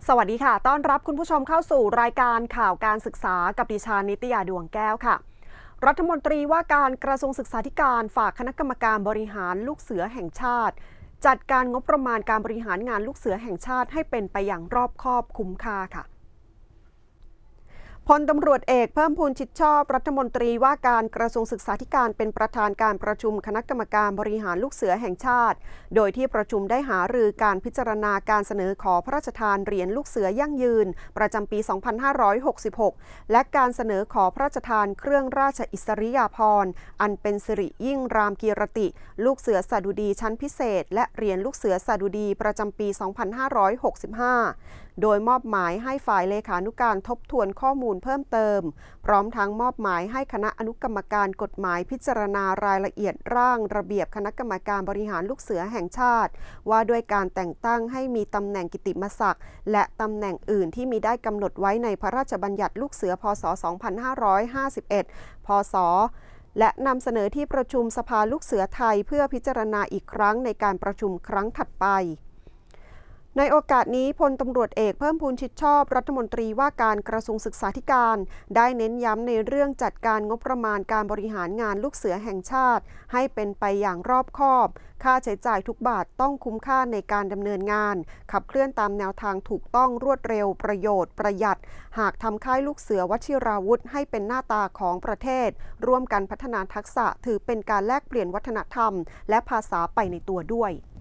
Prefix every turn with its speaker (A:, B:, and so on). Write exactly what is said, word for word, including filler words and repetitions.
A: สวัสดีค่ะต้อนรับคุณผู้ชมเข้าสู่รายการข่าวการศึกษากับดิฉันนิตยาดวงแก้วค่ะรัฐมนตรีว่าการกระทรวงศึกษาธิการฝากคณะกรรมการบริหารลูกเสือแห่งชาติจัดการงบประมาณการบริหารงานลูกเสือแห่งชาติให้เป็นไปอย่างรอบคอบคุ้มค่าค่ะพลตำรวจเอกเพิ่มพูนชิดชอบรัฐมนตรีว่าการกระทรวงศึกษาธิการเป็นประธานการประชุมคณะกรรมการบริหารลูกเสือแห่งชาติโดยที่ประชุมได้หารือการพิจารณาการเสนอขอพระราชทานเหรียญลูกเสือยั่งยืนประจำปี สองพันห้าร้อยหกสิบหก และการเสนอขอพระราชทานเครื่องราชอิสริยาภรณ์อันเป็นสิริยิ่งรามกีรติ ลูกเสือสดุดีชั้นพิเศษและเหรียญลูกเสือสดุดีประจำปี สองพันห้าร้อยหกสิบห้า โดยมอบหมายให้ฝ่ายเลขานุการทบทวนข้อมูลเพิ่มเติมพร้อมทั้งมอบหมายให้คณะอนุกรรมการกฎหมายพิจารณารายละเอียดร่างระเบียบคณะกรรมการบริหารลูกเสือแห่งชาติว่าด้วยการแต่งตั้งให้มีตำแหน่งกิตติมศักดิ์และตำแหน่งอื่นที่มีได้กำหนดไว้ในพระราชบัญญัติลูกเสือพ.ศ. สองพันห้าร้อยห้าสิบเอ็ด พ.ศ. และนำเสนอที่ประชุมสภาลูกเสือไทยเพื่อพิจารณาอีกครั้งในการประชุมครั้งถัดไปในโอกาสนี้พลตำรวจเอกเพิ่มพูนชิดชอบรัฐมนตรีว่าการกระทรวงศึกษาธิการได้เน้นย้ำในเรื่องจัดการงบประมาณการบริหารงานลูกเสือแห่งชาติให้เป็นไปอย่างรอบคอบค่าใช้จ่ายทุกบาทต้องคุ้มค่าในการดำเนินงานขับเคลื่อนตามแนวทางถูกต้องรวดเร็วประโยชน์ประหยัดหากทำค่ายลูกเสือวชิราวุธให้เป็นหน้าตาของประเทศร่วมกันพัฒนาทักษะถือเป็นการแลกเปลี่ยนวัฒนธรรมและภาษาไปในตัวด้วย